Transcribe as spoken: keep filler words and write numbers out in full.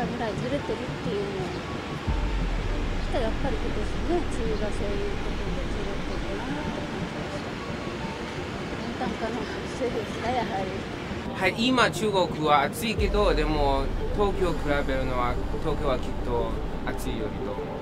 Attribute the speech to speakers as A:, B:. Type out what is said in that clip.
A: ぐらいずれてるっていうのを、そしたらやっぱり今年ね、梅雨がそういうことでずれてるなって感じがした。温暖化のせいですか、やはり。
B: はい、今中国は暑いけど、でも東京比べるのは、東京はきっと暑いよりと思う。